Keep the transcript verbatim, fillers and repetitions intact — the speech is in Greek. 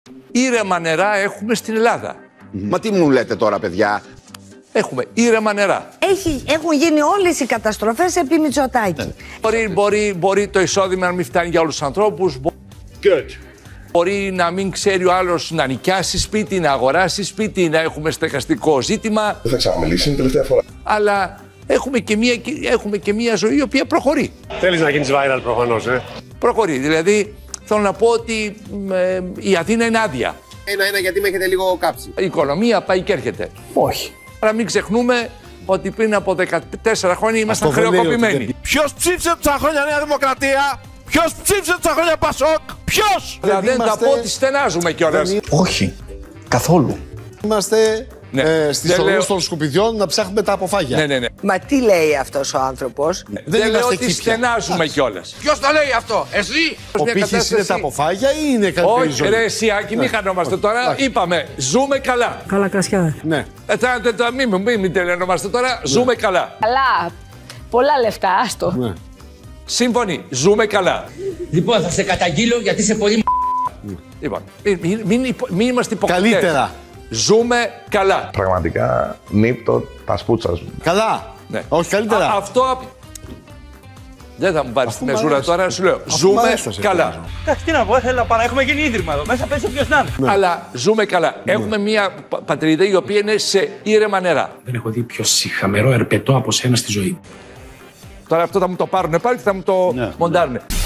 Ήρεμα νερά έχουμε στην Ελλάδα. Μα τι μου λέτε τώρα, παιδιά. Έχουμε ήρεμα νερά. Έχει, έχουν γίνει όλες οι καταστροφές επί Μητσοτάκη. Ναι. Μπορεί, μπορεί, μπορεί το εισόδημα να μην φτάνει για όλους τους ανθρώπους. Good. Μπορεί να μην ξέρει ο άλλος να νοικιάσει σπίτι, να αγοράσει σπίτι, να έχουμε στεγαστικό ζήτημα. Δεν θα ξαναμιλήσει, είναι η τελευταία φορά. Αλλά έχουμε και μια, έχουμε και μια ζωή η οποία προχωρεί. Θέλεις να γίνεις viral προφανώς, ε. Προχωρεί. Δηλαδή, θέλω να πω ότι ε, η Αθήνα είναι άδεια. Ένα-ένα γιατί με έχετε λίγο κάψει. Η οικονομία πάει και έρχεται. Όχι. Αλλά μην ξεχνούμε ότι πριν από δεκατέσσερα χρόνια ήμασταν χρεοκοπημένοι. Ποιος ψήφισε τόσα χρόνια Νέα Δημοκρατία, ποιος ψήφισε τόσα χρόνια Πασόκ, ποιος! Αλλά δεν είμαστε... τα πω ότι στενάζουμε κιόλας. Όχι. Καθόλου. Είμαστε ναι. ε, στις οδούς λέω... των σκουπιδιών να ψάχνουμε τα αποφάγια. Ναι, ναι, ναι. Μα τι λέει αυτός ο άνθρωπος. Ναι. Δεν, δεν λέω ότι χίπια. Στενάζουμε κιόλας. Ποιος το λέει αυτό, εσύ! Ο πύχης κατάσταση... είναι τα αποφάγια ή είναι καλύτερη ζωή? Όχι ρε Σιάκη, μην χανόμαστε τώρα. Είπαμε, ζούμε καλά. Καλά κρασιά. Ναι. Ε, μην μην, μην τελειωνόμαστε τώρα, ζούμε καλά. Καλά. Πολλά λεφτά, άστο. Ναι. Σύμφωνοι, ζούμε καλά. Λοιπόν, θα σε καταγγείλω γιατί είσαι πολύ Λοιπόν, μην, μην, μην, μην είμαστε υποκριτές. Καλύτερα. Ζούμε καλά. Πραγματικά νύπτω τα σπούτσα σου. Καλά. Ναι. Όχι καλύτερα. Α, αυτό... Δεν θα μου πάρεις τη μεζούρα τώρα, σου λέω. Αφού ζούμε καλά. Εντάξει, τι να πω, θέλω να πάω. Έχουμε γίνει ίδρυμα εδώ. Μέσα πέσει όποιος να είναι. Ναι. Αλλά ζούμε καλά. Ναι. Έχουμε μια πατρίδα η οποία είναι σε ήρεμα νερά. Δεν έχω δει πιο σιχαμερό ερπετό από σένα στη ζωή. Τώρα αυτό θα μου το πάρουν πάλι και θα μου το ναι. μοντάρουν.